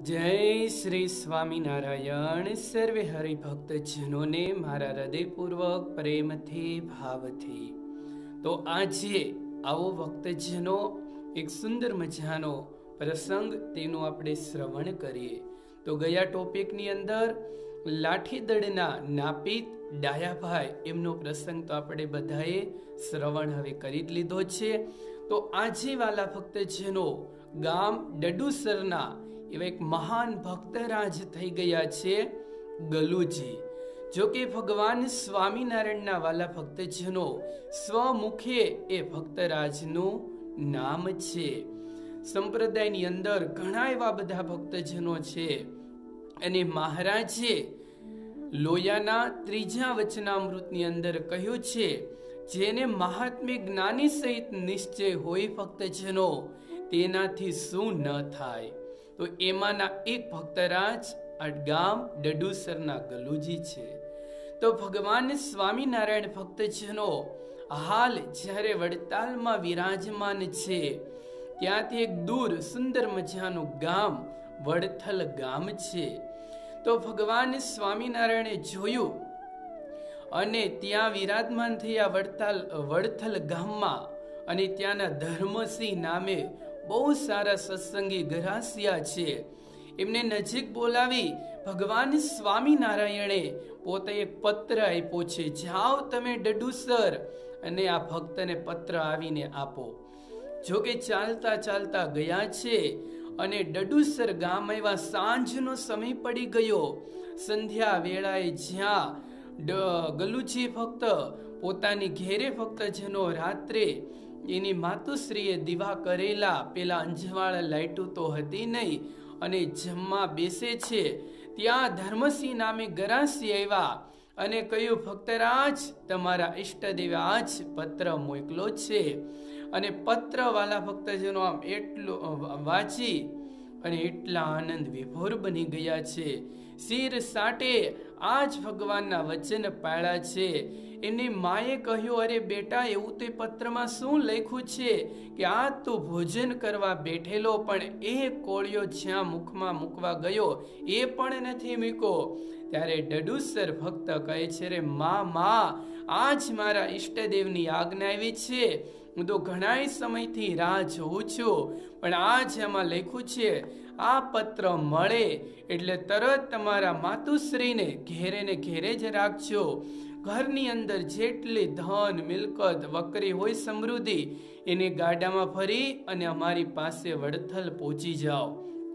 जय श्री स्वामीनारायण। सर्वे हरिभक्तजनों ने मारा हृदयपूर्वक प्रेमथी भावथी। तो આજે આવો ભક્તજનો એક સુંદર મજાનો પ્રસંગ તેનો આપણે શ્રવણ કરીએ। તો ગયા ટોપિકની અંદર લાઠીદળના નાપિત ડાયાભાઈ એમનો પ્રસંગ તો આપણે બધાએ શ્રવણ હવે કરી જ લીધો છે। તો આજે વાલા ભક્તજનો ગામ ડડુસરના એવા એક મહાન ભક્તરાજ થઈ ગયા છે ગલુજી। જો કે ભગવાન સ્વામિનારાયણના વાલા ભક્તજનો સ્વમુખે એ ભક્તરાજનું નામ છે। સંપ્રદાયની અંદર ઘણા એવા બધા ભક્તજનો છે અને મહારાજે લોયાના ત્રીજા વચનામૃતની અંદર કહ્યું છે, જેને મહાત્મ્ય જ્ઞાની સહિત નિશ્ચય હોય ભક્તજનો તેનાથી શું ન થાય। તો એમાંના એક ભક્તરાજ આ ગામ ડડુસરના ગલુજી છે। તો ભગવાન સ્વામિનારાયણ ભક્તજનો હાલ જ્યારે વડતાલમાં વિરાજમાન છે, ત્યાંથી એક દૂર સુંદર મજાનું ગામ વડથલ ગામ છે। તો ભગવાન સ્વામિનારાયણે જોયું અને ત્યાં વિરાજમાન થયા વડથલ ગામમાં, અને ત્યાંના ધર્મસિંહ નામે બહુ સારા સત્સંગી ગરાસિયા છે, એમને નજીક બોલાવી ભગવાન સ્વામિનારાયણે પોતે એક પત્ર આપ્યો છે, જાઓ તમે ડડુસર અને આ ભક્તને પત્ર આવીને આપો। જો કે ચાલતા ચાલતા ગયા છે અને ડડુસર ગામ આવ્યા, સાંજનો સમય પડી ગયો। સંધ્યા વેળાએ જ્યાં ગલુજી ભક્ત પોતાની ઘેરે ભક્તજનો રાત્રે એની માતુશ્રીએ દીવા કરેલા, પેલા અંજવાળા લાઈટો તો હતી નહીં, અને જમવા બેસે છે, ત્યાં ધર્મસિંહ નામે ગરાસી આવ્યા અને કહ્યું, ભક્તરાજ તમારા ઈષ્ટદેવે આજ પત્ર મોકલો છે। અને પત્ર વાલા ભક્તજનો આમ એટલું વાંચી અને એટલા આનંદ વિભોર બની ગયા છે। શિર સાટે આજ ભગવાનના વચન પાળ્યા છે। એની માએ કહ્યું, અરે બેટા, એવું તો પત્રમાં શું લખ્યું છે કે આ તું ભોજન કરવા બેઠેલો, પણ એ કોળિયો જ્યાં મુખમાં મૂકવા ગયો એ પણ નથી મૂક્યો। ત્યારે ડડુસર ભક્ત કહે છે, રે માં, આજ મારા ઈષ્ટદેવની આજ્ઞા આવી છે, હું તો ઘણા સમયથી રાહ જોઉં છું, પણ આજ એમાં લખ્યું છે આ પત્ર મળે એટલે તરત તમારા માતુશ્રીને ઘેરે ને ઘેરે જ રાખજો। ઘરની અંદર જેટલી ધન મિલકત વકરી હોય સમૃદ્ધિ, એને ગાડામાં ભરી અને અમારી પાસે વડથલ પહોંચી જાઓ।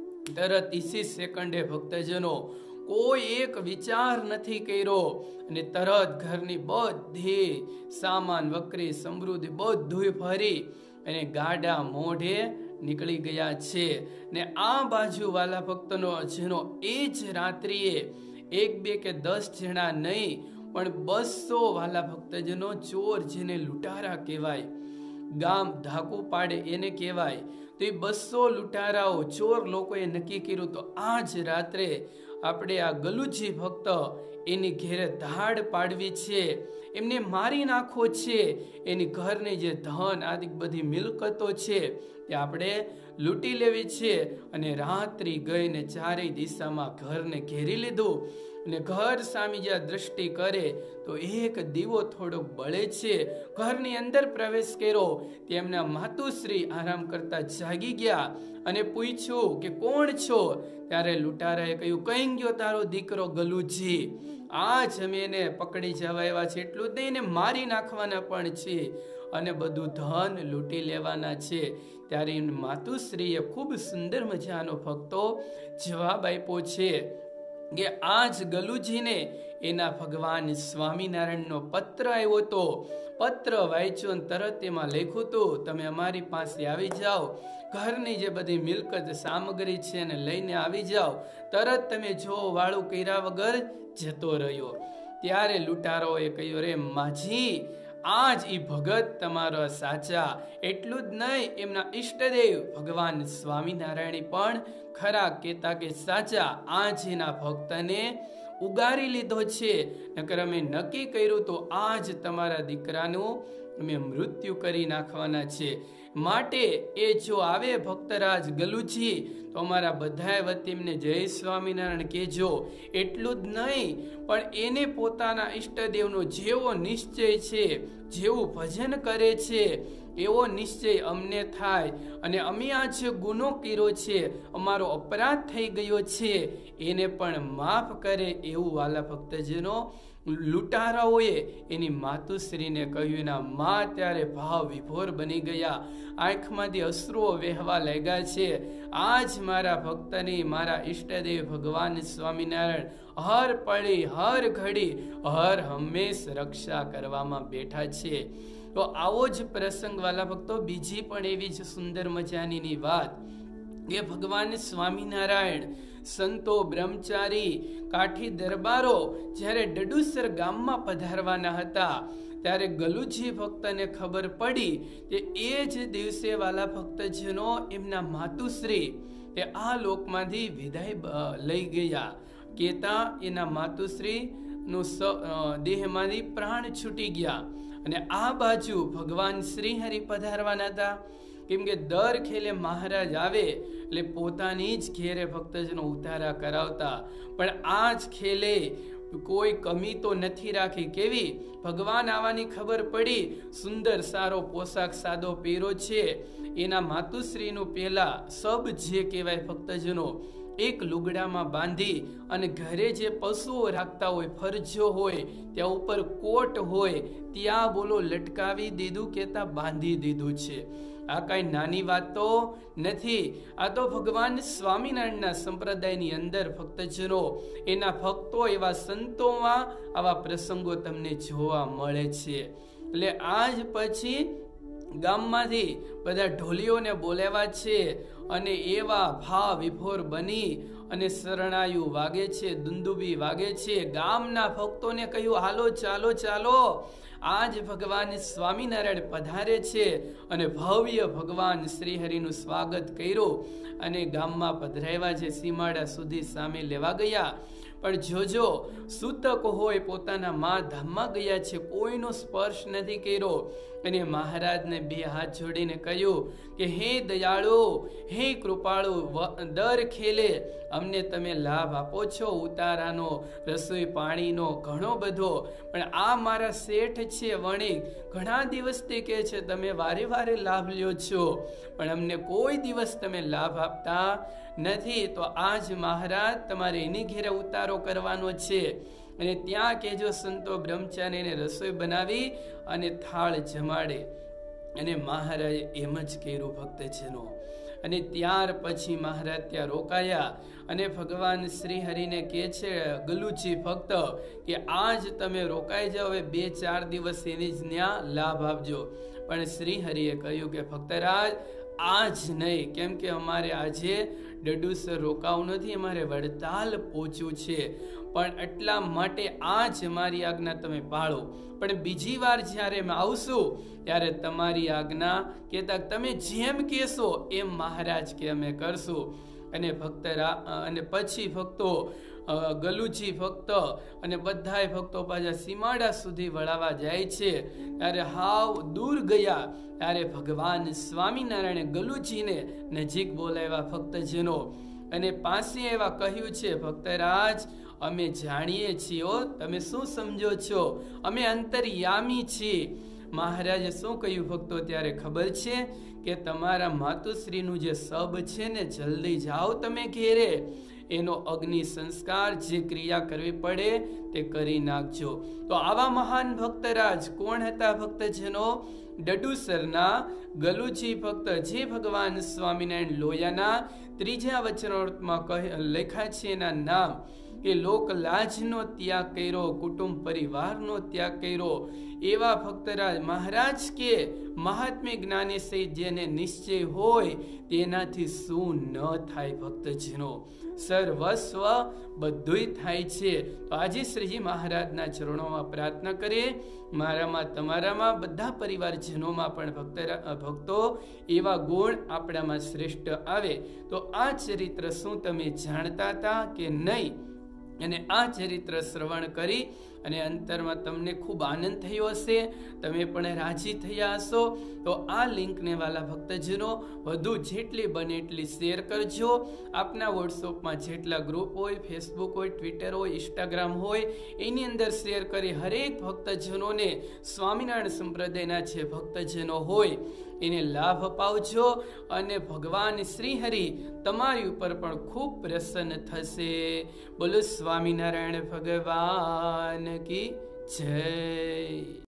તરત 30 સેકન્ડે ભક્તજનો કોઈ એક વિચાર નથી કર્યો અને તરત ઘરની બધી સામાન વકરી સમૃદ્ધિ બધું ભરી અને ગાડા મોઢે નીકળી ગયા છે। ને આ બાજુ વાલા ભક્તનો જેનો એ જ રાત્રિએ 1, 2 કે 10 જણા નહીં, પણ 200 વાલા ભક્તજનો ચોર, જેને લૂંટારા કહેવાય, ગામ ધાકુ પાડે એને કહેવાય, તો એ 200 લૂંટારાઓ ચોર લોકોએ નક્કી કર્યું, તો આજ રાત્રે આપણે આ ગલુજી ભક્ત એની ઘેરે ધાડ પાડવી છે, એમને મારી નાખવો છે, એની ઘરની જે ધન આદિ બધી મિલકતો છે તે આપણે લૂંટી લેવી છે। અને રાત્રિ ગઈને ચારેય દિશામાં ઘરને ઘેરી લીધું, અને ઘર સામે જ્યાં દ્રષ્ટિ કરે તો એક દીવો થોડોક બળે છે। ઘરની અંદર પ્રવેશ કર્યો, તેમના માતુશ્રી આરામ કરતા જાગી ગયા અને પૂછ્યું કે કોણ છો? ત્યારે લૂંટારાએ કહ્યું, કઈ ગયો તારો દીકરો ગલુજી? આજ અમે એને પકડી જવા આવ્યા છે, એટલું જ નહીં એને મારી નાખવાના પણ છે અને બધું ધન લૂંટી લેવાના છે। ત્યારે માતુશ્રીએ ખૂબ સુંદર મજાનો ભક્તો જવાબ આપ્યો છે કે આજ ગલુજીને એના ભગવાન સ્વામિનારાયણનો પત્ર આવ્યો હતો, પત્ર વાંચ્યો અને તરત એમાં લખ્યું હતું, તમે અમારી પાસે આવી જાઓ, ઘરની જે બધી મિલકત સામગ્રી છે એને લઈને આવી જાઓ, તરત તમે જો વાળું કર્યા વગર જતો રહ્યો। ત્યારે લૂંટારોએ કહ્યું, રે માજી, આજ ઈ ભગત તમારો સાચા, એટલું જ નહીં એમના ઈષ્ટદેવ ભગવાન સ્વામિનારાયણ પણ ખરા કહેતા કે સાચા, આજ એના ભક્તને ઉગારી લીધો છે, નકર અમે નક્કી કર્યું તો આજ તમારા દીકરાનું અમે મૃત્યુ કરી નાખવાના છે। માટે એ જો આવે ભક્તરાજ ગલુજી તો અમારા બધાય વતી એમને જય સ્વામિનારાયણ કહેજો. એટલું જ નહીં, પણ એને પોતાના ઈષ્ટદેવનો જેવો નિશ્ચય છે, જેવું ભજન કરે છે એવો નિશ્ચય અમને થાય, અને અમે આ જે ગુનો કર્યો છે, અમારો અપરાધ થઈ ગયો છે, એને પણ માફ કરે એવું વાલા ભક્તજનો લૂંટારાઓએ એની માતુશ્રીને કહ્યું. એના મા ત્યારે ભાવ વિભોર બની ગયા, આંખમાંથી અશ્રુઓ વહેવા લાગ્યા છે. આજ મારા ભક્તની, મારા ઈષ્ટદેવ ભગવાન સ્વામિનારાયણ હર પળે હર ઘડી હર હંમેશ રક્ષા કરવામાં બેઠા છે. તો આવો જ પ્રસંગ વાલા ભક્તો, બીજી પણ એવી જ સુંદર મજાની વાત કે ભગવાન સ્વામિનારાયણ, સંતો, બ્રહ્મચારી, કાઠી દરબારો જ્યારે ડડુસર ગામમાં પધારવાના હતા ત્યારે ગલુજી ભક્તને ખબર પડી કે એ જ દિવસે વાલા ભક્તજનો એમના માતુશ્રી એ આ લોકમાંથી વિદાય લઈ ગયા. કેતા એના માતુશ્રી નું દેહમાંથી પ્રાણ છૂટી ગયા. અને આ બાજુ ભગવાન શ્રી હરિ પધારવાના હતા, કેમ કે દર ખેલે મહારાજ આવે એટલે પોતાની જ ઘેરે ભક્તજનો ઉતારા કરાવતા, પણ આ જ ખેલે કોઈ કમી તો નથી રાખી. કેવી? ભગવાન આવવાની ખબર પડી, સુંદર સારો પોશાક સાદો પહેરો છે, એના માતુશ્રીનું પેલા સબ જે કહેવાય ભક્તજનો એક લુગડામાં બાંધી અને ઘરે જે પશુઓ રાખતા હોય, ફરજો હોય, ત્યાં ઉપર કોટ હોય, ત્યાં બોલો લટકાવી દીધું, કેતા બાંધી દીધું છે. આ કઈ નાની વાત તો નથી. આ તો ભગવાન સ્વામિનારાયણના સંપ્રદાયની અંદર ભક્તજનો, એના ભક્તો, એવા સંતોમાં આવા પ્રસંગો તમને જોવા મળે છે. એટલે આજ પછી ગામમાંથી બધા ઢોલીઓને બોલાવ્યા છે અને એવા ભાવ વિભોર બની અને શરણાયુ વાગે છે, દુંદુબી વાગે છે. ગામના ભક્તોને કહ્યું, હાલો ચાલો ચાલો, આજ ભગવાન સ્વામિનારાયણ પધારે છે. અને ભવ્ય ભગવાન શ્રી હરિનું સ્વાગત કર્યું અને ગામમાં પધરાવ્યા છે. સીમાડા સુધી સામે લેવા ગયા. પણ જોજો, સૂતક હોય પોતાના મા ધામમાં ગયા છે, કોઈનો સ્પર્શ નથી કર્યો. અને મહારાજને બે હાથ જોડીને કહ્યું કે હે દયાળુ, હે કૃપાળુ, દર ખેલે અમને તમે લાભ આપો છો, ઉતારાનો, રસોઈ પાણીનો ઘણો બધો, પણ આ મારા શેઠ છે વણિક, ઘણા દિવસથી કહે છે તમે વારે વારે લાભ લ્યો છો, પણ અમને કોઈ દિવસ તમે લાભ આપતા નથી. તો આજ મહારાજ તમારે એની ઘેરે ઉતારો કરવાનો છે, અને ત્યાં કેજો સંતો બ્રહ્મચારીને રસોઈ બનાવી અને થાળ જમાડે. અને મહારાજે એમ જ કર્યું ભક્તજનો. અને ત્યાર પછી મહારાજ ત્યાં રોકાયા અને ભગવાન શ્રી હરિને કહે છે ગલુજી ભક્ત કે આજ તમે રોકાઈ જાઓ, હવે 2-4 દિવસ એની જ ન્યા લાભ આપજો. પણ શ્રી હરિએ કહ્યું કે ભક્તરાજ આજ નહીં, કેમ કે અમારે આજે ડડુસર રોકાવું નથી, અમારે વડતાલ પહોંચવું છે. પણ એટલા માટે આજ મારી આજ્ઞા તમે પાળો, પણ બીજી વાર જ્યારે અમે આવશું ત્યારે તમારી આજ્ઞા કહેતા તમે જેમ કહેશો એમ મહારાજ કે અમે કરશું. અને અને પછી ભક્તો ગલુજી ભક્ત અને બધાય ભક્તો પાછા સીમાડા સુધી વળાવા જાય છે. ત્યારે હાવ દૂર ગયા ત્યારે ભગવાન સ્વામિનારાયણે ગલુજીને નજીક બોલાવ્યા ભક્તજનો અને પાસે એવા કહ્યું છે, ભક્તરાજ અમે જાણીએ છીએ, તમે શું સમજો છો, અમે અંતર્યામી છીએ. મહારાજે શું કહ્યું ભક્તો ત્યારે ખબર છે કે તમારા માતુશ્રીનું જે સબ છે ને, જલ્દી જાઓ તમે ઘેરે, એનો અગ્નિ સંસ્કાર જે ક્રિયા કરવી પડે તે કરી નાખજો. તો આવા મહાન ભક્તરાજ કોણ હતા ભક્તજનો? ડડુસરના ગલુજી ભક્ત, જે ભગવાન સ્વામિનારાયણ લોયાના 3જા વચનામૃતમાં લખ્યા છે એના નામ કે લોક લાજનો ત્યાગ કર્યો, કુટુંબ પરિવારનો ત્યાગ કર્યો, એવા ભક્તરાજ મહારાજ કે મહાત્મ્ય જ્ઞાની સહિત જેને નિશ્ચય હોય તેનાથી શું ન થાય ભક્તજનો, સર્વસ્વ બધુંય થાય છે. તો આજે શ્રીજી મહારાજના ચરણોમાં પ્રાર્થના કરીએ, મારામાં તમારામાં બધા પરિવારજનોમાં પણ ભક્તો એવા ગુણ આપણામાં શ્રેષ્ઠ આવે. તો આ ચરિત્ર શું તમે જાણતા હતા કે નહીં? અને આ ચરિત્ર શ્રવણ કરી અને અંતરમાં તમને ખૂબ આનંદ થયો હશે, તમે પણ રાજી થયા હશો. તો આ લિંકને વાલા ભક્તજનો વધુ જેટલી બને એટલી શેર કરજો. આપના વોટ્સઅપમાં જેટલા ગ્રુપ હોય, ફેસબુક હોય, ટ્વિટર હોય, ઇન્સ્ટાગ્રામ હોય, એની અંદર શેર કરી હરેક ભક્તજનોને, સ્વામિનારાયણ સંપ્રદાયના જે ભક્તજનો હોય એને લાભ અપાવજો. અને ભગવાન શ્રી હરિ તમારી ઉપર પણ ખૂબ પ્રસન્ન થશે. બોલો સ્વામિનારાયણ ભગવાન કી જય.